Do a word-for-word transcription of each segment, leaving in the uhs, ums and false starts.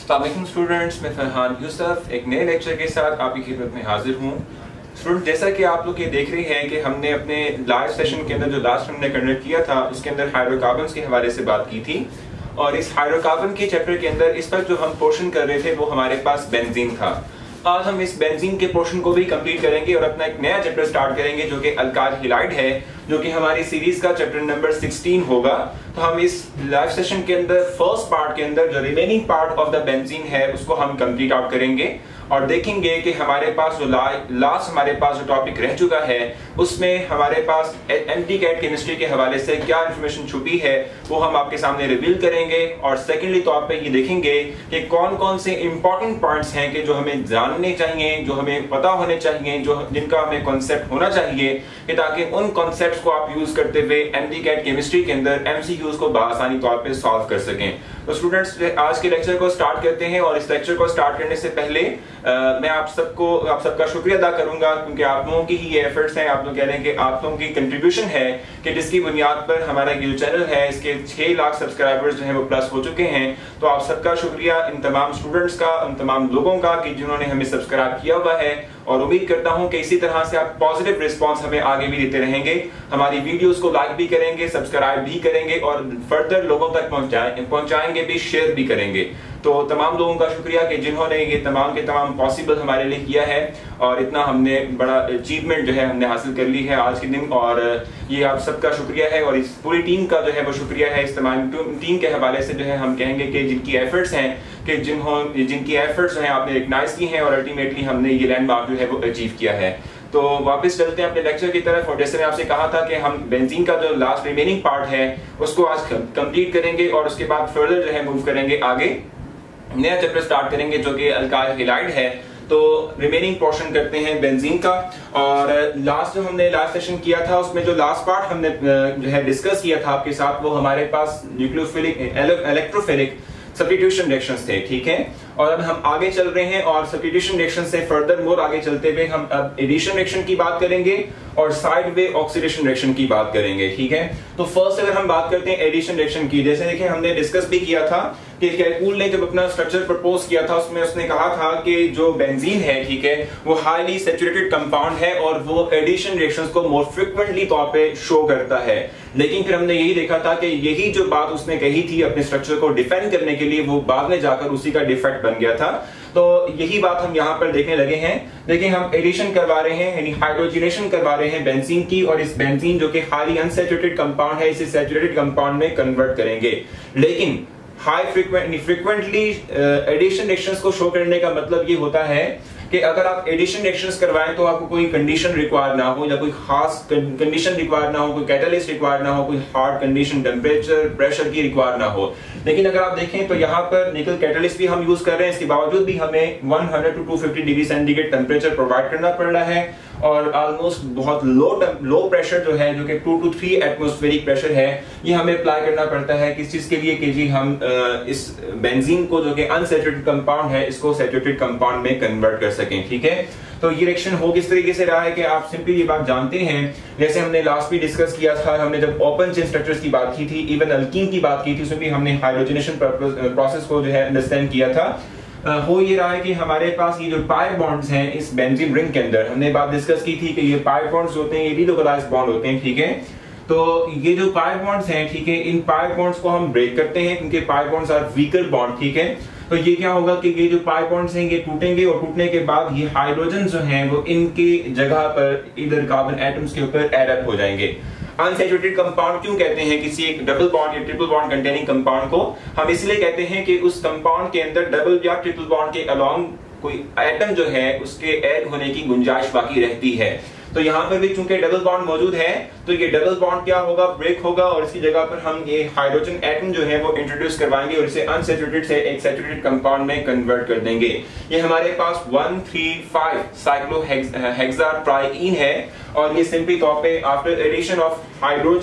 अस्सलाम वालेकुम स्टूडेंट्स, मैं फरहान यूसफ एक नए लेक्चर के साथ आपकी खिदमत में हाजिर हूँ। स्टूडेंट, जैसा कि आप लोग ये देख रहे हैं कि हमने अपने लाइव सेशन के अंदर जो लास्ट हमने कंडक्ट किया था उसके अंदर हाइड्रोकार्बन्स के हवाले से बात की थी, और इस हाइड्रोकार्बन के चैप्टर के अंदर इस वक्त जो हम पोर्शन कर रहे थे वो हमारे पास बेंजीन था। आज हम इस बेंजीन के पोर्शन को भी कंप्लीट करेंगे और अपना एक नया चैप्टर स्टार्ट करेंगे जो कि अल्काइल हैलाइड है, जो कि हमारी सीरीज का चैप्टर नंबर सोलह होगा। तो हम इस लाइव सेशन के अंदर फर्स्ट पार्ट के अंदर जो remaining part of the benzene है उसको हम कंप्लीट आउट करेंगे और देखेंगे कि हमारे पास जो लास्ट हमारे पास जो टॉपिक रह चुका है उसमें हमारे पास एमडीकैट केमिस्ट्री के हवाले से क्या इंफॉर्मेशन छुपी है वो हम आपके सामने रिवील करेंगे। और सेकेंडली तौर पे ये देखेंगे कि कौन कौन से इंपॉर्टेंट पॉइंट्स हैं कि जो हमें जानने चाहिए, जो हमें पता होने चाहिए, जो जिनका हमें कॉन्सेप्ट होना चाहिए, कि ताकि उन कॉन्सेप्ट्स को आप यूज करते हुए एमडीकैट केमिस्ट्री के अंदर एमसीक्यूज को बआसानी तौर पे सॉल्व कर सकें। तो स्टूडेंट्स, आज के लेक्चर को स्टार्ट करते हैं और इस लेक्चर को स्टार्ट करने से पहले आ, मैं आप सबको आप सबका शुक्रिया अदा करूंगा, क्योंकि आप लोगों की ही ये एफर्ट्स हैं, आप लोग कह रहे हैं कि आप लोगों की कंट्रीब्यूशन है कि जिसकी बुनियाद पर हमारा ये जो चैनल है इसके छह लाख सब्सक्राइबर्स जो हैं वो प्लस हो चुके हैं। तो आप सबका शुक्रिया इन तमाम स्टूडेंट्स का, उन तमाम लोगों का कि जिन्होंने हमें सब्सक्राइब किया हुआ है, और उम्मीद करता हूं कि इसी तरह से आप पॉजिटिव रिस्पांस हमें आगे भी देते रहेंगे, हमारी वीडियोस को लाइक भी करेंगे, सब्सक्राइब भी करेंगे और फर्दर लोगों तक पहुंचाएं पहुंचाएंगे भी, शेयर भी करेंगे। तो तमाम लोगों का शुक्रिया कि जिन्होंने ये तमाम के तमाम पॉसिबल हमारे लिए किया है और इतना हमने बड़ा अचीवमेंट जो है हमने हासिल कर ली है आज के दिन, और ये आप सबका शुक्रिया है। और इस पूरी टीम का जो है वो शुक्रिया है। इस तमाम टीम के हवाले से जो है हम कहेंगे कि जिनकी एफर्ट्स हैं कि जिन्हों जिनकी एफर्ट्स जो हैं आपने रिकग्नाइज की हैं और अल्टीमेटली हमने ये लैंडमार्क जो है वो अचीव किया है। तो वापस चलते हैं अपने लेक्चर की तरफ, और जैसे मैं आपसे कहा था कि हम बेंजीन का जो लास्ट रिमेनिंग पार्ट है उसको आज कंप्लीट करेंगे और उसके बाद फर्दर जो है मूव करेंगे आगे, नया चैप्टर स्टार्ट करेंगे जो कि अल्काइल हैलाइड है। तो रिमेनिंग पोर्शन करते हैं बेंजीन का। और लास्ट जो हमने लास्ट सेशन किया था उसमें जो लास्ट पार्ट हमने जो है डिस्कस किया था आपके साथ, वो हमारे पास न्यूक्लियोफिलिक इलेक्ट्रोफिलिक सब्स्टिट्यूशन रिएक्शंस थे, ठीक है। और अब हम आगे चल रहे हैं और सब्स्टिट्यूशन रिएक्शन से फर्दर मोर आगे चलते हुए हम अब एडिशन रिएक्शन की बात करेंगे और साइड वे ऑक्सीडेशन रिएक्शन की बात करेंगे, ठीक है। तो फर्स्ट अगर हम बात करते हैं एडिशन रिएक्शन की, जैसे देखिए हमने डिस्कस भी किया था कि कैलकुल ने जब अपना स्ट्रक्चर प्रपोज किया था उसमें उसने कहा था कि जो बेंजीन है, ठीक है, वो हाईली सैचुरेटेड कंपाउंड है और वो एडिशन रिएक्शंस को मोर फ्रीक्वेंटली तौर पे शो करता है। लेकिन फिर हमने यही देखा था कि यही जो बात उसने कही थी अपने स्ट्रक्चर को डिफेंड करने के लिए, वो बाद में जाकर उसी का डिफेक्ट बन गया था। तो यही बात हम यहाँ पर देखने लगे हैं। देखिए हम एडिशन करवा रहे हैं, यानी हाइड्रोजनेशन करवा रहे हैं बेंजीन की, और इस बेंजीन जो कि हाईली अनसैचुरेटेड कंपाउंड है इसे सैचुरेटेड कंपाउंड में कन्वर्ट करेंगे। लेकिन high frequently frequently addition reactions को शो करने का मतलब ये होता है कि अगर आप एडिशन रिएक्शंस करवाएं तो आपको कोई कंडीशन रिक्वायर ना हो, या कोई खास कंडीशन रिक्वायर ना हो, कोई कैटलिस्ट रिक्वायर ना हो, कोई हार्ड कंडीशन टेम्परेचर प्रेशर की रिक्वायर ना हो। लेकिन अगर आप देखें तो यहाँ पर निकल कैटलिस्ट भी हम यूज कर रहे हैं, इसके बावजूद भी हमें एक सौ टू दो सौ पचास डिग्री सेंटीग्रेड टेम्परेचर प्रोवाइड करना पड़ रहा है, और ऑलमोस्ट बहुत लो लो प्रेशर जो है, जो कि two two three atmospheric pressure है, ये हमें अप्लाई करना पड़ता है किस चीज के लिए कि जी हम इस बेंजीन को जो कि अनसैचुरेटेड कंपाउंड है इसको सैचुरेटेड कंपाउंड में कन्वर्ट कर सकें, ठीक है। तो ये रिएक्शन हो किस तरीके से रहा है कि आप सिंपली ये बात जानते हैं, जैसे हमने लास्ट भी डिस्कस किया था, हमने जब ओपन चेन स्ट्रक्चर्स की बात की थी, इवन अल्कीन की बात की थी, उसमें भी हमने हाइड्रोजनेशन प्रोसेस को जो है अंडरस्टैंड किया था। Uh, हो ये रहा है कि हमारे पास ये जो पाई बॉन्ड्स हैं इस बेंजीन रिंग के अंदर, हमने बात डिस्कस की थी कि ये पाई बॉन्ड्स होते हैं, ये डिलोकलाइज्ड बॉन्ड होते हैं, ठीक है। तो ये जो पाई बॉन्ड्स हैं, ठीक है, इन पाई बॉन्ड्स को हम ब्रेक करते हैं क्योंकि pi bonds are weaker bond, ठीक है। तो ये क्या होगा कि ये जो पाई बॉन्ड्स हैं ये टूटेंगे और टूटने के बाद ये हाइड्रोजन जो हैं वो इनकी जगह पर इधर कार्बन एटम्स के ऊपर एड अप हो जाएंगे। अनसैचुरेटेड कंपाउंड क्यों कहते हैं किसी एक डबल बॉन्ड या ट्रिपल बॉन्ड कंटेनिंग कंपाउंड को? हम इसलिए कहते हैं कि उस कंपाउंड के अंदर डबल या ट्रिपल बॉन्ड के अलोंग कोई एटम जो है उसके ऐड होने की गुंजाइश बाकी रहती है। तो यहाँ पर भी चूंकि डबल बॉन्ड मौजूद है तो ये डबल बॉन्ड क्या होगा, ब्रेक होगा, और इसकी जगह पर हम ये हाइड्रोजन एटम जो है वो इंट्रोड्यूस करवाएंगे और इसे अनसैचुरेटेड से एक सैचुरेटेड कंपाउंड में कन्वर्ट कर देंगे। ये हमारे पास वन थ्री फाइव साइक्लोहेक्साट्राईन है, और ये सिंपली तौर पे आफ्टर एडिशन ऑफ हाइड्रोजन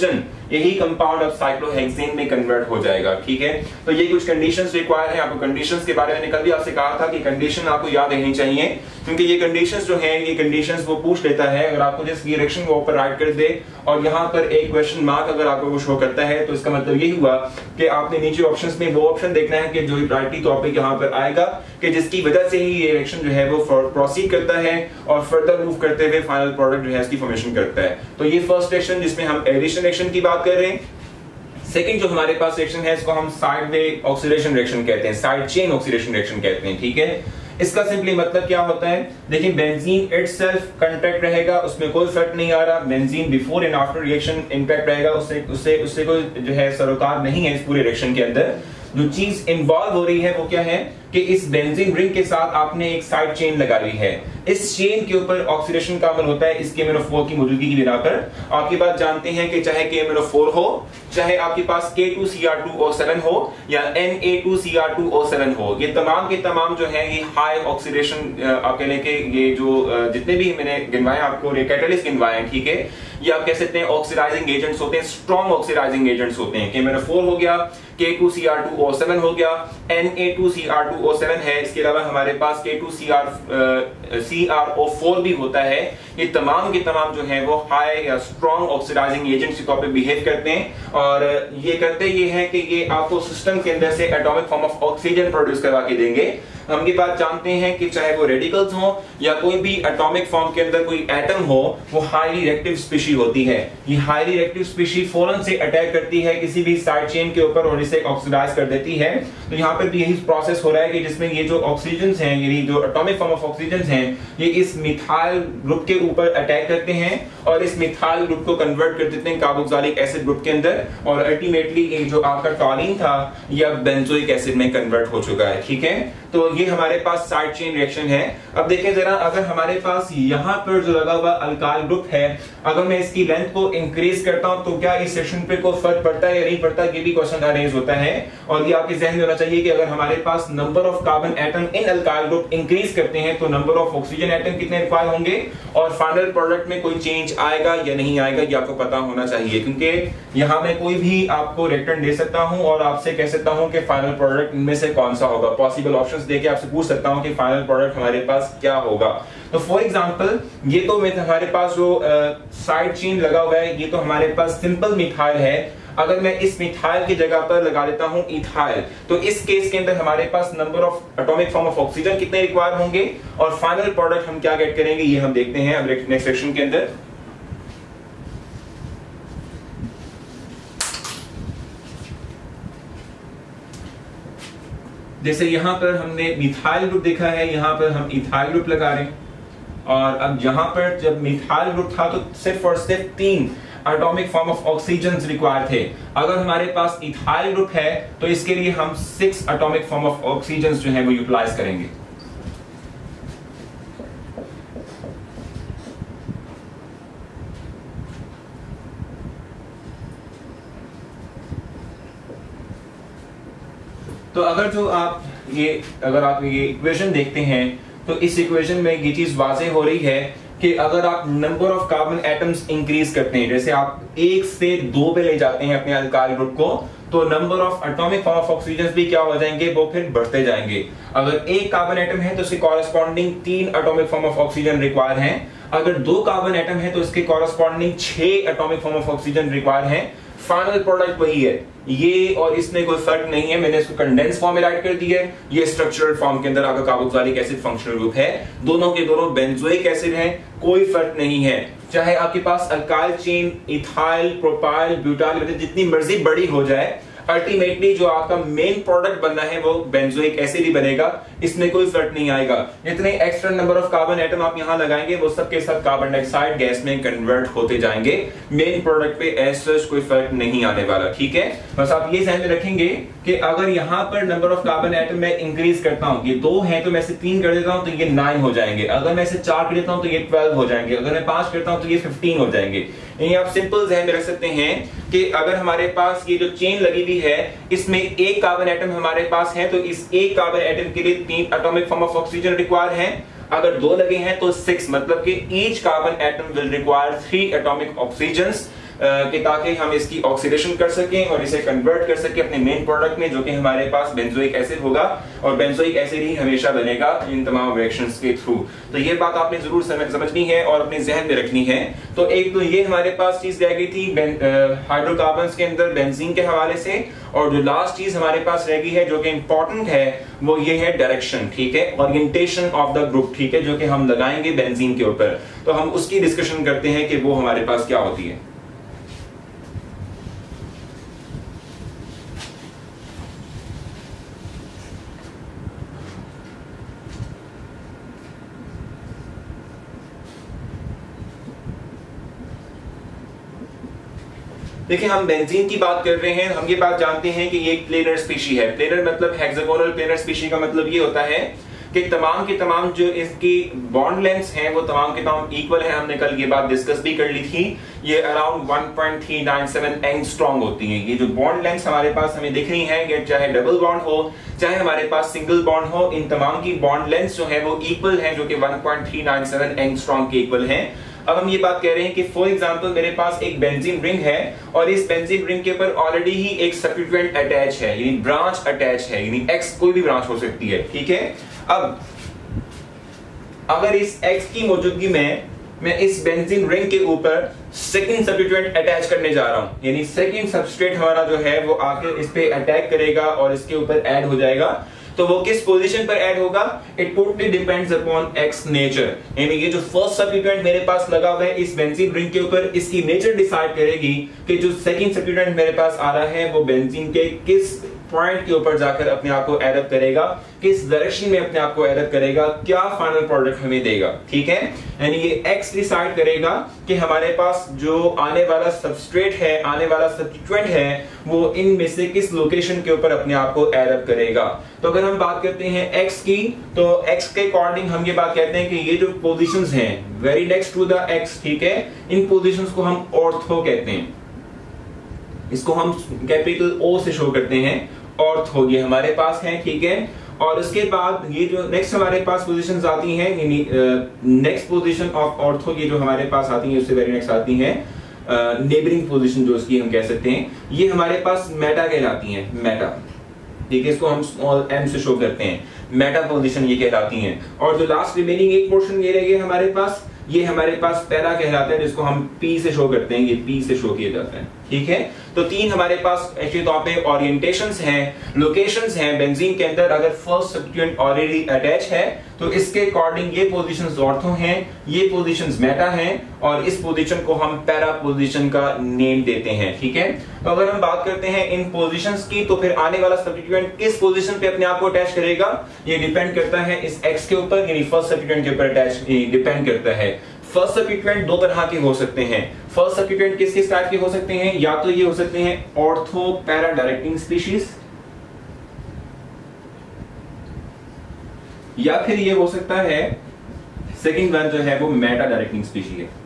यही कंपाउंड अब साइक्लोहेक्सेन में कन्वर्ट हो जाएगा। ठीक है, तो ये कुछ कंडीशंस रिक्वायर है। आपको कंडीशंस के बारे में कल भी आपसे कहा था कि कंडीशन आपको याद रहनी चाहिए, क्योंकि ये कंडीशंस जो है ये कंडीशंस वो पूछ लेता है। अगर आपको जिस डायरेक्शन वो ऊपर राइट कर दे और यहाँ पर एक क्वेश्चन मार्क अगर आपको वो शो करता है, तो इसका मतलब ये हुआ कि आपने नीचे ऑप्शंस में वो ऑप्शन देखना है कि जो प्रायोरिटी टॉपिक यहाँ पर आएगा कि जिसकी वजह से ही ये डायरेक्शन जो है वो प्रोसीड करता है और फर्दर मूव करते हुए फाइनल प्रोडक्ट जो है इसकी फॉर्मेशन करता है। तो ये फर्स्ट सेक्शन जिसमें हम एडिशन रिएक्शन की बात कर रहे हैं। सेकंड जो हमारे पास रिएक्शन है इसको हम साइड वे ऑक्सीडेशन रिएक्शन कहते हैं, साइड चेन ऑक्सीडेशन रिएक्शन कहते हैं। ठीक है, इसका सिंपली मतलब क्या होता है, देखिए बेंजीन इटसेल्फ कांटेक्ट रहेगा, उसमें कोई फर्क नहीं आ रहा। Benzene before and after reaction impact रहेगा, उससे उससे उससे कोई जो है सरोकार नहीं है इस पूरे रिएक्शन के अंदर। जो चीज इन्वॉल्व हो रही है वो क्या है कि इस बेंजीन रिंग के साथ आपने एक साइड चेन लगा ली है। इस चेन के ऊपर ऑक्सीडेशन का अमल होता है इस के एम एन ओ फोर की मौजूदगी की बिना पर। आपकी बात जानते हैं कि चाहे के एम एन ओ फोर हो, चाहे आपके पास K two C R two O seven हो या N A two C R two O seven हो, ये तमाम के तमाम जो है ये हाई ऑक्सीडेशन आप कहने के ये जो जितने भी मैंने गिनवाए आपको कैटलिस्ट गिनवाए हैं, ठीक है, ये आप कह सकते हैं ऑक्सीडाइजिंग एजेंट्स होते हैं, स्ट्रॉन्ग ऑक्सीडाइजिंग एजेंट्स होते हैं। के एम एन ओ फोर हो गया, K two C R two O seven हो गया, N A two C R two O seven है, इसके अलावा हमारे पास K two C R C R O four भी होता है। ये तमाम के तमाम जो है वो हाई या स्ट्रॉन्ग ऑक्सीडाइजिंग एजेंट्स के तौर पे बिहेव करते हैं और ये करते ये है कि ये आपको सिस्टम के अंदर से atomic form of oxygen produce करवा के देंगे। हम ये बात जानते हैं कि चाहे वो रेडिकल्स हो या कोई भी एटॉमिक फॉर्म के अंदर कोई एटम हो, वो हाईली रिएक्टिव स्पीशी होती है। ये हाईली रिएक्टिव स्पीशी फौरन से अटैक करती है किसी भी साइड चेन के ऊपर और इसे ऑक्सीडाइज कर देती है। तो यहाँ पर भी यही प्रोसेस हो रहा है कि जिसमें ये जो ऑक्सीजन हैं, ये जो एटॉमिक फॉर्म ऑफ ऑक्सीजन हैं, ये इस मिथाइल ग्रुप के ऊपर अटैक करते हैं और इस मिथाइल ग्रुप को कन्वर्ट कर देते हैं कार्बोक्सिलिक एसिड ग्रुप के अंदर और अल्टीमेटली ये जो आपका टॉलिन था ये अब बेंजोइक एसिड में कन्वर्ट हो चुका है। ठीक है, तो ये हमारे पास साइड चेन रिएक्शन है। अब देखें जरा, अगर हमारे पास यहाँ पर जो लगा हुआ अल्काइल ग्रुप है, अगर मैं इसकी लेंथ को इंक्रीज करता हूं तो क्या इस सेक्शन पे कोई फर्क पड़ता है या नहीं पड़ता, ये भी क्वेश्चन अरेज होता है। और ये आपके जहन में होना चाहिए कि अगर हमारे पास number of carbon atom in alkyl group increase करते हैं तो नंबर ऑफ ऑक्सीजन एटम कितने रिक्वायर होंगे और फाइनल प्रोडक्ट में कोई चेंज आएगा या नहीं आएगा, ये आपको पता होना चाहिए। क्योंकि यहाँ मैं कोई भी आपको रिएक्टेंट दे सकता हूँ और आपसे कह सकता हूँ कि फाइनल प्रोडक्ट इनमें से कौन सा होगा। पॉसिबल ऑप्शंस देके आपसे पूछ सकता हूँ कि फाइनल प्रोडक्ट हमारे पास क्या होगा। तो फॉर एग्जांपल ये तो हमारे पास जो साइड uh, चेन लगा हुआ है, ये तो हमारे पास सिंपल मिथाइल है। अगर मैं इस मिथाइल की जगह पर लगा देता हूं इथाइल, तो इस केस के अंदर हमारे पास number of atomic form of oxygen कितने रिक्वायर होंगे और फाइनल प्रोडक्ट हम क्या गेट करेंगे, ये हम देखते हैं अब नेक्स्ट सेक्शन के अंदर। जैसे यहां पर हमने मिथाइल ग्रुप देखा है, यहां पर हम इथाइल ग्रुप लगा रहे हैं और अब यहां पर जब मिथाइल ग्रुप था तो सिर्फ और सिर्फ तीन atomic form of oxygen require थे। अगर हमारे पास इथाइल ग्रुप है तो इसके लिए हम six atomic form of oxygen जो है वो यूटिलाइज करेंगे। तो अगर जो आप ये अगर आप ये इक्वेशन देखते हैं तो इस इक्वेशन में ये चीज वाज़ेह हो रही है कि अगर आप number of carbon atoms increase करते हैं, जैसे आप एक से दो पे ले जाते हैं अपने अल्काइल ग्रुप को, तो number of atomic form of oxygen भी क्या हो जाएंगे, वो फिर बढ़ते जाएंगे। अगर एक कार्बन एटम है तो इसके कॉरेस्पॉन्डिंग तीन atomic form of oxygen require हैं। अगर दो कार्बन एटम है तो इसके कॉरेस्पॉन्डिंग छह atomic form of oxygen require हैं। फाइनल प्रोडक्ट वही है, ये और इसमें कोई फर्क नहीं है। मैंने इसको कंडेंस फॉर्म में राइट कर दिया है। ये स्ट्रक्चरल फॉर्म के अंदर आपका कार्बोक्सिलिक एसिड फंक्शनल ग्रुप है, दोनों के दोनों बेंजोइक एसिड हैं, कोई फर्क नहीं है। चाहे आपके पास alkyl chain ethyl, propyl, butyl जितनी मर्जी बड़ी हो जाए, अल्टीमेटली जो आपका मेन प्रोडक्ट बनना है वो बेंजोइक एसिड ही बनेगा, इसमें कोई फर्क नहीं आएगा। जितने extra number of carbon atom आप यहां लगाएंगे वो सब के सब कार्बन डाइऑक्साइड गैस में कन्वर्ट होते जाएंगे। मेन प्रोडक्ट पे एज सच कोई फर्क नहीं आने वाला। ठीक है, बस आप ये ध्यान में रखेंगे कि अगर यहां पर नंबर ऑफ कार्बन एटम मैं इंक्रीज करता हूं, ये दो है तो मैं इसे तीन कर देता हूं तो ये नाइन हो जाएंगे। अगर मैं इसे चार कर देता हूं तो ये ट्वेल्व हो जाएंगे। अगर मैं पांच करता हूं तो ये फिफ्टीन हो जाएंगे। ये आप सिंपल ध्यान में रख सकते हैं कि अगर हमारे पास ये जो चेन लगी हुई है इसमें एक कार्बन एटम हमारे पास है तो इस एक कार्बन एटम के लिए तीन atomic form of oxygen require हैं। अगर दो लगे हैं तो सिक्स, मतलब कि each carbon atom will require three atomic oxygen. कि ताकि हम इसकी ऑक्सीडेशन कर सकें और इसे कन्वर्ट कर सकें अपने मेन प्रोडक्ट में, जो कि हमारे पास बेंजोइक एसिड होगा, और बेंजोइक एसिड ही हमेशा बनेगा इन तमाम रिएक्शंस के थ्रू। तो ये बात आपने जरूर समझनी है और अपने जहन में रखनी है। तो एक तो ये हमारे पास चीज रह गई थी हाइड्रोकार्बन्स के अंदर बेंजीन के हवाले से, और जो लास्ट चीज हमारे पास रह गई है जो कि इंपॉर्टेंट है वो ये है डायरेक्शन, ठीक है, ओरिएंटेशन ऑफ द ग्रुप, ठीक है, जो कि हम लगाएंगे बेंजीन के ऊपर। तो हम उसकी डिस्कशन करते हैं कि वो हमारे पास क्या होती है। देखिए, हम बेंजीन की बात कर रहे हैं, हम ये बात जानते हैं कि ये एक प्लेनर स्पीशी है। प्लेनर मतलब हेक्सागोनल प्लेनर स्पीशी का मतलब ये होता है कि तमाम के तमाम जो इसकी बॉन्ड लेंथ्स हैं वो तमाम के तमाम इक्वल है। हमने कल ये बात डिस्कस भी कर ली थी। ये around one point three nine seven angstrom होती हैं। ये जो बॉन्ड लेंथ्स हमारे पास हमें दिख रही हैं, ये चाहे डबल बॉन्ड हो चाहे हमारे पास सिंगल बॉन्ड हो, इन तमाम की बॉन्ड लेंथ्स जो है वो इक्वल है, जो कि one point three nine seven angstrom के इक्वल है। अब हम ये बात कह रहे हैं कि फॉर एग्जांपल मेरे पास एक बेंजीन रिंग है और इस बेंजीन रिंग के ऊपर ऑलरेडी ही एक सब्स्टिट्यूएंट अटैच है, यानी ब्रांच अटैच है, यानी एक्स कोई भी ब्रांच हो सकती है, ठीक है। अब अगर इस एक्स की मौजूदगी में मैं इस बेंजीन रिंग के ऊपर सेकंड सब्स्टिट्यूएंट अटैच करने जा रहा हूं, यानी सेकंड सबस्ट्रेट हमारा जो है वो आके इस पे अटैक करेगा और इसके ऊपर ऐड हो जाएगा, तो वो किस पोजीशन पर ऐड होगा? It totally depends upon X nature. यानी ये जो फर्स्ट सब्स्टिट्यूएंट मेरे पास लगा हुआ है इस बेंजीन रिंग के ऊपर, इसकी नेचर डिसाइड करेगी कि जो सेकंड सब्स्टिट्यूएंट मेरे पास आ रहा है वो बेंजीन के किस पॉइंट के ऊपर जाकर अपने आप को एड अप करेगा, किस डायरेक्शन में अपने आप को एड अप करेगा, क्या फाइनल प्रोडक्ट हमें देगा, ठीक है। यानी ये एक्स डिसाइड करेगा कि हमारे पास जो आने वाला सबस्ट्रेट है, आने वाला सब्स्टिट्यूएंट है, वो इनमें से किस लोकेशन के ऊपर अपने आप को एड अप करेगा। तो अगर हम बात करते हैं एक्स की, तो एक्स के अकॉर्डिंग हम ये बात कहते हैं कि ये जो पोजीशंस हैं very next to the X, ठीक है, इन पोजीशंस को हम ऑर्थो कहते हैं। इसको हम कैपिटल ओ से शो करते हैं, ऑर्थो ये हमारे पास है, ठीक है। और उसके बाद ये जो नेक्स्ट हमारे पास पोजीशंस आती हैं, नेक्स्ट पोजीशन ऑफ ऑर्थो ये जो हमारे पास आती है उससे वेरी नेक्स्ट आती हैं नेबरिंग पोजीशन, जो इसकी हम कह सकते हैं, ये हमारे पास मेटा कहलाती हैं, मेटा, ठीक है। इसको हम स्मॉल एम से शो करते हैं, मेटा पोजीशन ये कहलाती हैं। और जो लास्ट रिमेनिंग एक पोर्शन ये रह गया हमारे पास, ये हमारे पास पैरा कहलाता है, जिसको हम पी से शो करते हैं, ये पी से शो किया जाता है, ठीक है। तो तीन हमारे पास एक्चुअली तौर पे ओरिएंटेशंस हैं, लोकेशंस हैं बेंजीन के अंदर। अगर फर्स्ट सब्स्टिट्यूएंट ऑलरेडी अटैच है तो इसके अकॉर्डिंग ये पोजीशंस ऑर्थो हैं, ये पोजीशंस मेटा हैं, और इस पोजीशन को हम पैरा पोजीशन का नेम देते हैं, ठीक है। तो अगर हम बात करते हैं इन पोजीशंस की, तो फिर आने वाला सब्स्टिट्यूएंट किस पोजीशन पे अपने आप को अटैच करेगा, ये डिपेंड करता है इस एक्स के ऊपर, यानी फर्स्ट सब्स्टिट्यूएंट के ऊपर अटैच डिपेंड करता है। फर्स्ट सब्स्टिट्यूएंट दो तरह के हो सकते हैं। फर्स्ट सब्स्टिट्यूएंट किस किस टाइप के हो सकते हैं? या तो ये हो सकते हैं ऑर्थो पैरा डायरेक्टिंग स्पीशीज, या फिर ये हो सकता है सेकंड वन जो है वो मेटा डायरेक्टिंग स्पीशी है।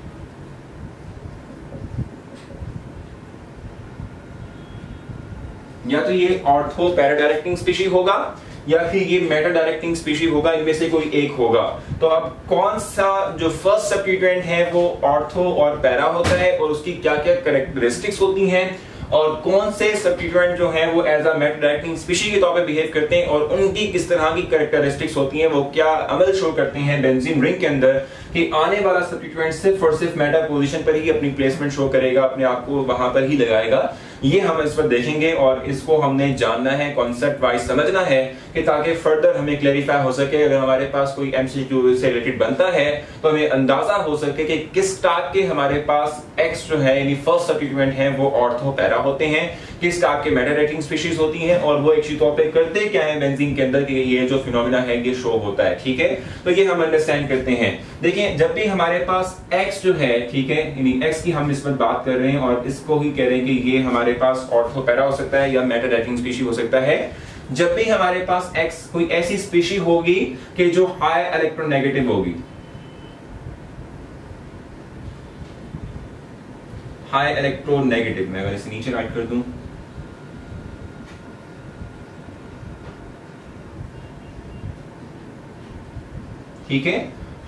या तो ये ऑर्थो पैरा डायरेक्टिंग स्पीशी होगा या फिर ये मेटा डायरेक्टिंग स्पीशी होगा, इनमें से कोई एक होगा। तो अब कौन सा जो फर्स्ट सब्स्टिट्यूएंट है वो ऑर्थो और पैरा होता है और उसकी क्या क्या कैरेक्टरिस्टिक्स होती हैं, और कौन से सब्स्टिट्यूएंट जो हैं वो as a meta directing species के तौर पे बिहेव करते हैं, और उनकी किस तरह की कैरेक्टरिस्टिक्स होती हैं, वो क्या अमल शो करते हैं बेंजीन रिंग के अंदर, कि आने वाला सब्स्टिट्यूएंट सिर्फ और सिर्फ मेटा पोजीशन पर ही अपनी प्लेसमेंट शो करेगा, अपने आप को वहां पर ही लगाएगा। ये हम इस पर देखेंगे और इसको हमने जानना है, कॉन्सेप्ट वाइज समझना है, कि ताकि फर्दर हमें क्लैरिफाई हो सके। अगर हमारे पास कोई एमसीक्यू से रिलेटेड बनता है तो हमें अंदाजा हो सके कि किस टाइप के हमारे पास एक्स जो है यानी फर्स्ट सब्स्टिट्यूएंट है वो ऑर्थो पैरा होते हैं, किस टाइप के मेटा डायरेक्टिंग स्पीशीज होती हैं, और वो एक तौर पे करते क्या है बेंजीन के अंदर, कि ये जो फिनोमेना है ये शो होता है, ठीक है। तो ये हम अंडरस्टैंड करते हैं। देखिए, जब भी हमारे पास एक्स जो है, ठीक है, यानी एक्स की हम इस पर बात कर रहे हैं और इसको ही कह रहे हैं कि ये हमारे पास ऑर्थो पैरा हो सकता है या मेटा डायरेक्टिंग स्पीशी हो सकता है। जब भी हमारे पास एक्स कोई ऐसी स्पीशी होगी कि जो हाई इलेक्ट्रोनेगेटिव होगी, हाई इलेक्ट्रोनेगेटिव, मैं अगर इसे नीचे राइट कर दूं, ठीक है,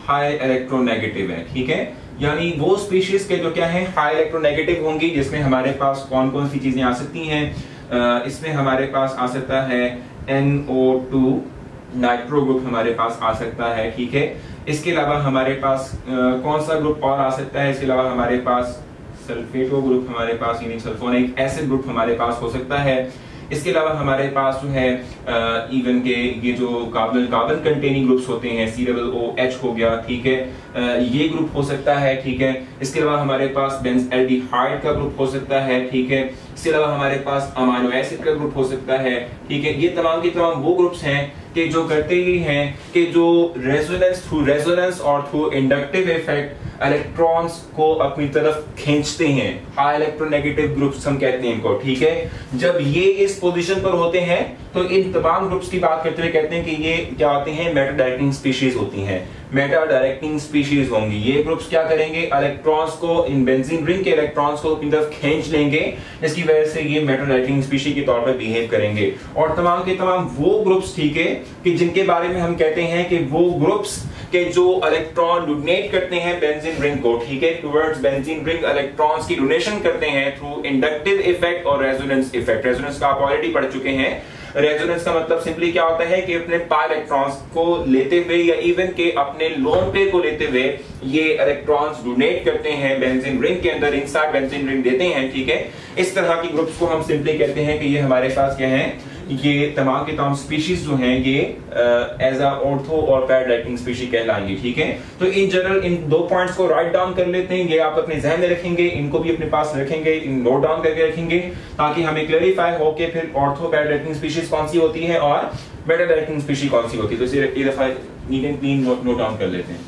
हाई इलेक्ट्रोनेगेटिव है, ठीक है। यानी वो स्पीशीज के जो क्या है हाई इलेक्ट्रोनेगेटिव होंगी, जिसमें हमारे पास कौन कौन सी चीजें आ सकती हैं। इसमें हमारे पास आ सकता है N O two nitro group हमारे पास आ सकता है, ठीक है। इसके अलावा हमारे पास आ, कौन सा ग्रुप और आ सकता है, इसके अलावा हमारे पास सल्फेटो ग्रुप हमारे पास यानी सल्फोनिक एसिड ग्रुप हमारे पास हो सकता है। इसके अलावा हमारे पास जो है इवन के ये जो कार्बन कार्बन कंटेनिंग ग्रुप्स होते हैं, सी डबल ओ एच हो गया, ठीक है, आ, ये ग्रुप हो सकता है, ठीक है। इसके अलावा हमारे पास बेंजल्डिहाइड का ग्रुप हो सकता है, ठीक है। इसके अलावा हमारे पास अमाइनो एसिड का ग्रुप हो सकता है, ठीक है। ये तमाम के तमाम वो ग्रुप्स हैं कि जो करते ही हैं कि जो रेजोनेंस थ्रू रेजोनेंस और थ्रू इंडक्टिव इफेक्ट इलेक्ट्रॉन्स को अपनी तरफ खींचते हैं। हाई इलेक्ट्रोनेगेटिव ग्रुप्स हम कहते हैं इनको, ठीक है। जब ये इस पोजीशन पर होते हैं तो इन तमाम ग्रुप्स की बात करते हुए कहते हैं कि ये क्या होते हैं, मेटा डायरेक्टिंग स्पीशीज होती हैं, मेटा डायरेक्टिंग स्पीशीज होंगी। ये ग्रुप्स क्या करेंगे, इलेक्ट्रॉन्स को इन बेंजीन रिंग के इलेक्ट्रॉन्स को अपनी तरफ खींच लेंगे, जिसकी वजह से ये मेटा डायरेक्टिंग स्पीशीज के तौर पर बिहेव करेंगे। और तमाम के तमाम वो ग्रुप्स, ठीक है, कि जिनके बारे में हम कहते हैं कि वो ग्रुप्स के जो इलेक्ट्रॉन डोनेट करते हैं बेंजीन रिंग को, ठीक है, टुवर्ड्स बेंजीन रिंग इलेक्ट्रॉन्स की डोनेशन करते हैं थ्रू इंडक्टिव इफेक्ट और रेजोनेंस इफेक्ट। रेजोनेंस का आप ऑलरेडी पढ़ चुके हैं। रेजोनेंस का मतलब सिंपली क्या होता है कि अपने पाई इलेक्ट्रॉन्स को लेते हुए या इवन के अपने लोन पेयर को लेते हुए ये इलेक्ट्रॉन्स डोनेट करते हैं बेंजीन रिंग के अंदर, इनसाइड बेंजीन रिंग देते हैं, ठीक है। इस तरह की ग्रुप्स को हम सिंपली कहते हैं कि ये हमारे पास क्या है, ये तमाम के तमाम स्पीशीज जो हैं ये एज अ ऑर्थो और पैर डायरेक्टिंग स्पीशीज कहलाएंगी, ठीक है। तो इन जनरल इन दो पॉइंट्स को राइट डाउन कर लेते हैं, ये आप अपने जहन में रखेंगे, इनको भी अपने पास रखेंगे, इन नोट डाउन करके रखेंगे ताकि हमें क्लैरिफाई हो के फिर ऑर्थो पैर डायरेक्टिंग स्पीशीज कौन सी होती है और मेटा डायरेक्टिंग स्पीशीज कौन सी होती है। तो इसे एक दफा neat and clean note down कर लेते हैं।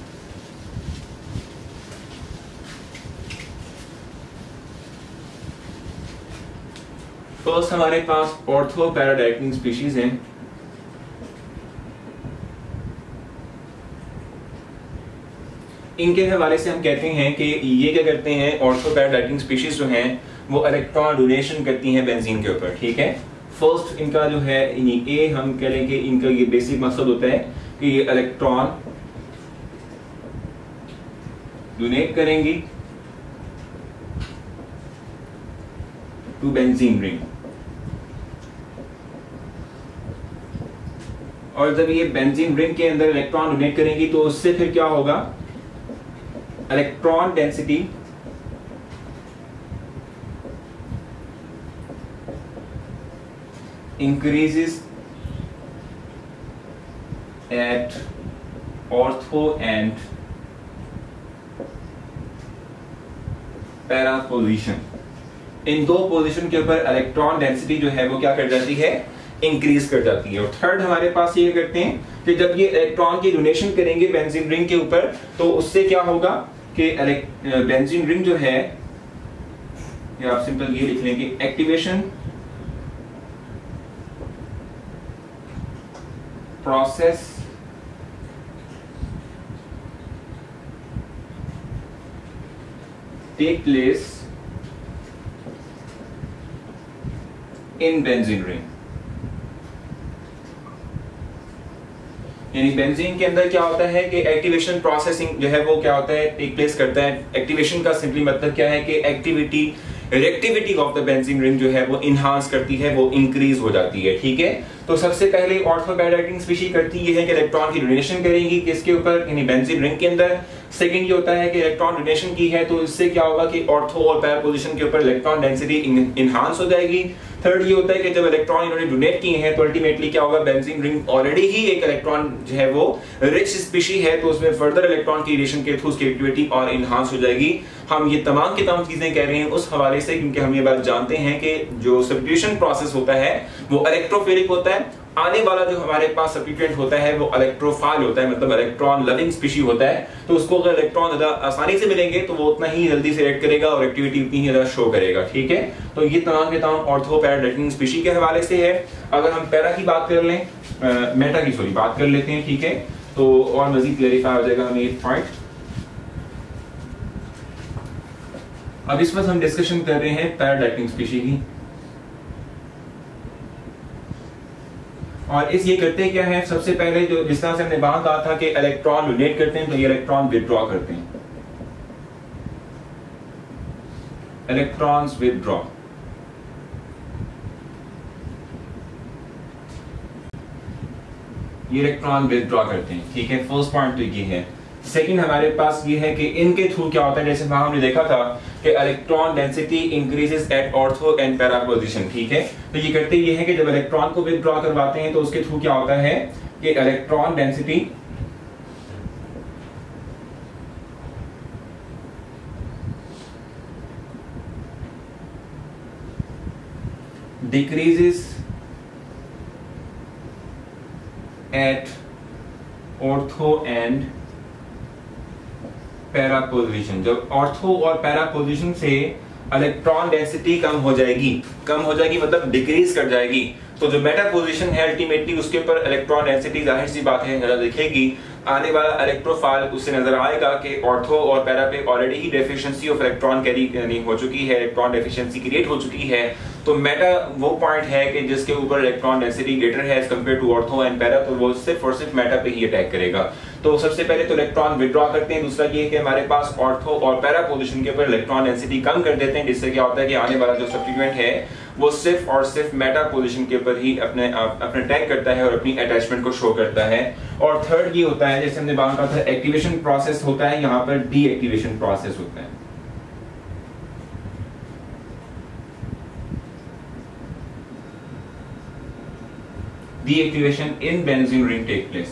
फर्स्ट हमारे पास ऑर्थो पैरा डायरेक्टिंग स्पीशीज हैं। इनके हवाले से हम कहते हैं कि ये क्या करते हैं, ऑर्थो पैरा डायरेक्टिंग स्पीशीज जो हैं वो इलेक्ट्रॉन डोनेशन करती हैं बेंजीन के ऊपर, ठीक है। फर्स्ट इनका जो है ए हम कह लें कि इनका ये बेसिक मकसद होता है कि ये इलेक्ट्रॉन डोनेट करेंगी टू बेंजीन रिंग, और जब ये बेंजीन रिंग के अंदर इलेक्ट्रॉन डोनेट करेंगी तो उससे फिर क्या होगा, electron density increases at ortho and para position। इन दो पोजीशन के ऊपर इलेक्ट्रॉन डेंसिटी जो है वो क्या कर जाती है, इंक्रीज कर जाती है। और थर्ड हमारे पास ये करते हैं कि जब ये इलेक्ट्रॉन की डोनेशन करेंगे बेंजीन रिंग के ऊपर तो उससे क्या होगा कि बेंजीन रिंग जो है, या आप सिंपल ये लिख लेंगे, activation process take place in benzene ring. यानी बेंजीन के अंदर क्या होता है कि एक्टिवेशन प्रोसेसिंग जो है वो क्या होता है, टेक प्लेस करता है। एक्टिवेशन का सिंपली मतलब क्या है कि activity reactivity of the benzene ring जो है वो इनहांस करती है, वो इंक्रीज हो जाती है, ठीक है। तो सबसे पहले ऑर्थो पैरा डायरेक्टिंग स्पीशीज करती ये है कि इलेक्ट्रॉन की डोनेशन करेंगी किसके ऊपर, यानी बेंजीन रिंग के अंदर। सेकंड ये होता है कि इलेक्ट्रॉन डोनेशन की है तो इससे क्या होगा कि ऑर्थो और पैरा पोजीशन के ऊपर इलेक्ट्रॉन डेंसिटी इनहांस हो जाएगी। थर्ड ये होता है कि जब इलेक्ट्रॉन इन्होंने डोनेट किए हैं तो अल्टीमेटली क्या होगा, बेंजीन रिंग ऑलरेडी ही एक इलेक्ट्रॉन जो है वो रिच स्पीशीज है तो उसमें फर्दर इलेक्ट्रॉन की रिलेशन के थ्रू उसकी एक्टिविटी और इनहांस हो जाएगी। हम ये तमाम की तमाम चीजें कह रहे हैं उस हवाले से क्योंकि हम ये बात जानते हैं कि जो सब्स्टिट्यूशन प्रोसेस होता है वो इलेक्ट्रोफिलिक होता है। आने वाला जो हमारे पास सब्स्टिट्यूएंट होता है वो इलेक्ट्रोफाइल होता है, मतलब इलेक्ट्रॉन लविंग स्पीशीज होता है। तो उसको अगर इलेक्ट्रॉन ज्यादा आसानी से मिलेंगे तो वो उतना ही जल्दी से रिएक्ट करेगा और एक्टिविटी उतनी ही ज्यादा शो करेगा, ठीक है। तो ये तमाम के तमाम ऑर्थो पैरा डायरेक्टिंग स्पीशीज के हवाले से है। अगर हम पैरा की बात कर लें, मेटा की सॉरी बात कर लेते हैं, ठीक है, तो और मजीद क्लैरिफाई हो जाएगा हमें ये पॉइंट। अब इस वक्त हम डिस्कशन कर रहे हैं पैरा डायरेक्टिंग स्पीशीज की। और इस ये करते क्या है, सबसे पहले जो जिस तरह से हमने वहां कहा था कि इलेक्ट्रॉन डोनेट करते हैं, तो ये इलेक्ट्रॉन विथड्रॉ करते हैं, इलेक्ट्रॉन्स विथड्रॉ। ये इलेक्ट्रॉन विथड्रॉ करते हैं, ठीक है। फर्स्ट पॉइंट तो ये है। सेकंड हमारे पास ये है कि इनके थ्रू क्या होता है, जैसे वहां हमने देखा था कि electron density increases at ortho and para position, ठीक है। तो ये करते ये है कि जब इलेक्ट्रॉन को विथड्रॉ करवाते हैं तो उसके थ्रू क्या होता है कि electron density decreases at ortho and para position. जब ऑर्थो और पैरा पोजीशन से इलेक्ट्रॉन डेंसिटी कम हो जाएगी, कम हो जाएगी मतलब डिक्रीज कर जाएगी, तो जो मेटा पोजीशन है अल्टीमेटली उसके ऊपर इलेक्ट्रॉन डेंसिटी जाहिर सी बात है ज्यादा दिखेगी। आने वाला इलेक्ट्रोफाइल उससे नजर आएगा कि ऑर्थो और पैरा पे ऑलरेडी ही डेफिशिएंसी ऑफ इलेक्ट्रॉन कैरी हो चुकी है, इलेक्ट्रॉन डेफिशिएंसी क्रिएट हो चुकी है। तो मेटा वो पॉइंट है कि जिसके ऊपर इलेक्ट्रॉन डेंसिटी ग्रेटर है as compare to ortho and para, तो वो सिर्फ और सिर्फ मेटा पे ही अटैक करेगा। तो सबसे पहले तो इलेक्ट्रॉन विथड्रॉ करते हैं, दूसरा ये कि हमारे पास ऑर्थो और पैरा पोजीशन के ऊपर इलेक्ट्रॉन डेंसिटी कम कर देते हैं, जिससे क्या होता है कि आने वाला जो सब्स्टिट्यूएंट है वो सिर्फ और सिर्फ मेटा पोजीशन के ऊपर ही अपने अपने अटैक करता है और अपनी अटैचमेंट को शो करता है। और थर्ड ये होता है, जैसे हमने बात कहा था, एक्टिवेशन प्रोसेस होता है, यहाँ पर डीएक्टिवेशन प्रोसेस होता है। Deactivation in benzene ring take place.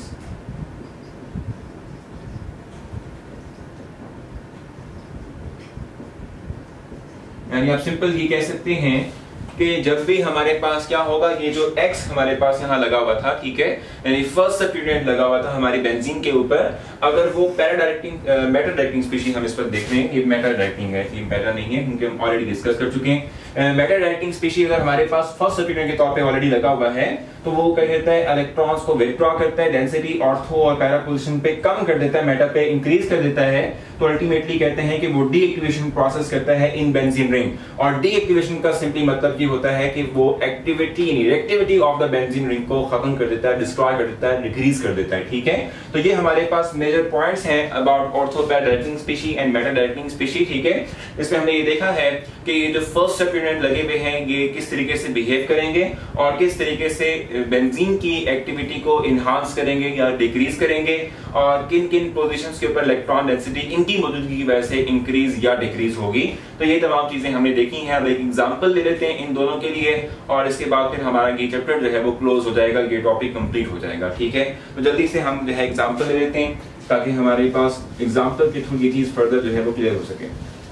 यानी आप सिंपल ये कह सकते हैं कि जब भी हमारे पास क्या होगा, ये जो X हमारे पास यहाँ लगा हुआ था, ठीक है, यानी फर्स्ट सब्स्टिट्यूएंट लगा हुआ था हमारी बेंजीन के ऊपर, अगर वो para directing meta directing species हम इस पर देख रहे हैं, ये मेटा डायरेक्टिंग है, ये मेटा नहीं है क्योंकि हम ऑलरेडी डिस्कस कर चुके हैं। मेटा डायरेक्टिंग स्पीशीज अगर हमारे पास फर्स्ट सब्स्टिट्यूएंट के तौर पे ऑलरेडी लगा हुआ है, तो वो क्या कहता है, इलेक्ट्रॉन्स को विथड्रॉ करता है, डेंसिटी ऑर्थो और पैरा पोजीशन पे कम कर देता है, मेटा पे इंक्रीज कर देता है। तो अल्टीमेटली कहते हैं कि वो डीएक्टिवेशन प्रोसेस करता है इन बेंजीन रिंग। और डीएक्टिवेशन का सिंपली मतलब ये होता है कि वो एक्टिविटी यानी reactivity of the benzene ring को खत्म कर देता है, डिस्ट्रॉय कर देता है, डिक्रीज कर देता है, ठीक है। तो ये हमारे पास मेजर पॉइंट्स हैं about ortho para directing species and meta directing species, ठीक है। इसमें हमने ये देखा है कि ये जो फर्स्ट सब्स्टिट्यूएंट लगे हुए हैं ये किस तरीके से बिहेव करेंगे और किस तरीके से बेंजीन की एक्टिविटी को इनहांस करेंगे या डिक्रीज करेंगे, और किन किन पोजीशंस के ऊपर इलेक्ट्रॉन डेंसिटी इनकी मौजूदगी की वजह से इंक्रीज या डिक्रीज होगी। तो ये तमाम चीजें हमने देखी हैं। अब एक एग्जांपल ले लेते हैं इन दोनों के लिए और इसके बाद फिर हमारा ये चैप्टर जो है वो क्लोज हो जाएगा, ये टॉपिक कंप्लीट हो जाएगा, ठीक है। तो जल्दी से हम जो है एग्जांपल ले लेते हैं ताकि हमारे पास एग्जांपल के थ्रू ये चीज फर्दर जो है वो क्लियर हो सके।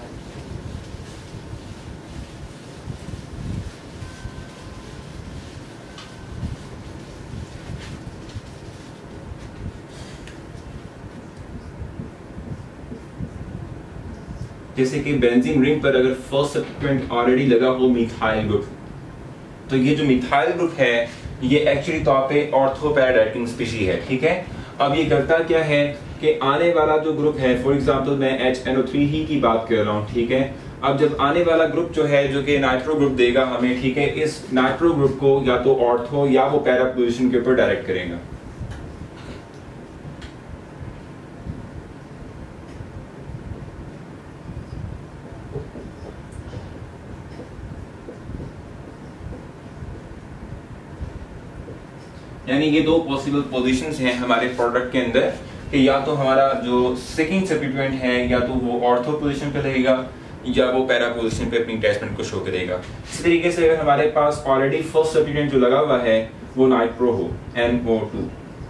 जैसे कि बेंजीन रिंग पर अगर फर्स्ट सब्स्टिट्यूएंट ऑलरेडी लगा हो मिथाइल ग्रुप, तो ये जो मिथाइल ग्रुप है ये एक्चुअली तौर पे ऑर्थो पैरा डायरेक्टिंग स्पीशी है, ठीक है। अब ये करता क्या है कि आने वाला जो ग्रुप है, फॉर एग्जांपल मैं एच एन ओ थ्री ही की बात कर रहा हूँ, ठीक है। अब जब आने वाला ग्रुप जो है जो कि नाइट्रो ग्रुप देगा हमें, ठीक है, इस नाइट्रो ग्रुप को या तो ऑर्थो या वो पैरा पोजीशन के ऊपर डायरेक्ट करेगा। यानी ये दो पॉसिबल पोजीशंस हैं हमारे प्रोडक्ट के अंदर कि या तो हमारा जो सेकंड सब्स्टिट्यूएंट है या तो वो ऑर्थो पोजीशन पे रहेगा या वो पैरा पोजीशन पे अपनी अटैचमेंट को शो करेगा। इस तरीके से अगर हमारे पास ऑलरेडी फर्स्ट सब्स्टिट्यूएंट जो लगा हुआ है वो नाइट्रो हो एन ओ टू,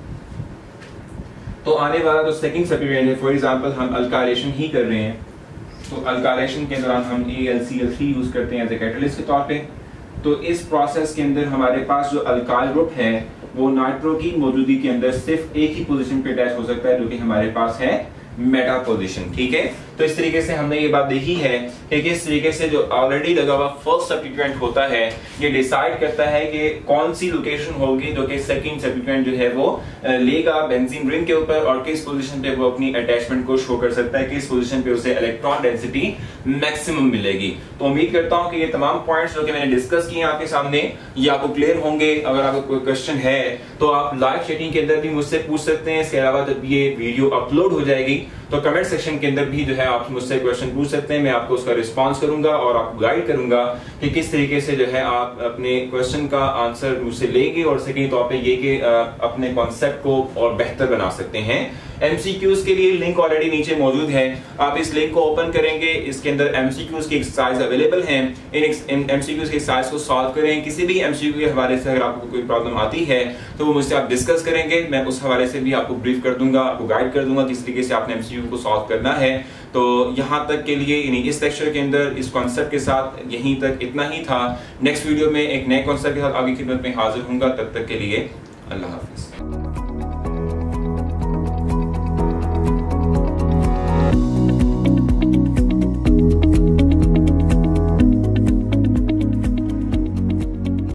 तो आने वाला जो सेकंड सब्स्टिट्यूएंट है, फॉर एग्जांपल हम अल्काइलेशन ही कर रहे हैं, तो अल्काइलेशन के दौरान हम A L C L three use करते हैं एज ए कैटलिस्ट के तौर पे। तो इस प्रोसेस के अंदर हमारे पास जो अल्काइल ग्रुप है वो नाइट्रो की मौजूदगी के अंदर सिर्फ एक ही पोजीशन पे अटैच हो सकता है जो कि हमारे पास है मेटा पोजीशन। ठीक है, तो इस तरीके से हमने ये बात देखी है कि किस तरीके से जो ऑलरेडी लगा हुआ फर्स्ट सब्स्टिट्यूएंट होता है ये डिसाइड करता है कि कौन सी लोकेशन होगी जो कि सेकंड सब्स्टिट्यूएंट जो है वो लेगा बेंजीन रिंग के ऊपर, और किस पोजीशन पे वो अपनी अटैचमेंट को शो कर सकता है, किस पोजीशन पे उसे इलेक्ट्रॉन डेंसिटी मैक्सिमम मिलेगी। तो उम्मीद करता हूं कि ये तमाम पॉइंट्स जो कि मैंने डिस्कस किए आपके सामने ये आपको क्लियर होंगे। अगर आपको कोई क्वेश्चन है तो आप लाइव चैटिंग के अंदर भी मुझसे पूछ सकते हैं। इसके अलावा जब ये वीडियो अपलोड हो जाएगी तो कमेंट सेक्शन के अंदर भी जो है आप मुझसे क्वेश्चन पूछ सकते हैं, मैं आपको उसका रिस्पांस करूंगा और आपको गाइड करूंगा कि किस तरीके से जो है आप अपने क्वेश्चन का आंसर मुझसे लेंगे और सेकंड तौर पे ये कि अपने कॉन्सेप्ट को और बेहतर बना सकते हैं। एमसीक्यूज के लिए लिंक ऑलरेडी नीचे मौजूद है, आप इस लिंक को ओपन करेंगे, इसके अंदर एमसीक्यूज की एक्सरसाइज अवेलेबल हैं। इन एमसीक्यूज की एक्सरसाइज को सॉल्व करें। किसी भी एमसीक्यू के हवाले से अगर आपको कोई प्रॉब्लम आती है तो वो मुझसे आप डिस्कस करेंगे, मैं उस हवाले से भी आपको ब्रीफ कर दूंगा, आपको गाइड कर दूंगा किस तरीके से आपने एमसीक्यू को सॉल्व करना है। तो यहाँ तक के लिए यानी इस लेक्चर के अंदर इस कॉन्सेप्ट के साथ यहीं तक इतना ही था। नेक्स्ट वीडियो में एक नए कॉन्सेप्ट के साथ आपकी खिदमत में हाजिर होऊंगा, तब तक के लिए अल्लाह हाफ़िज़।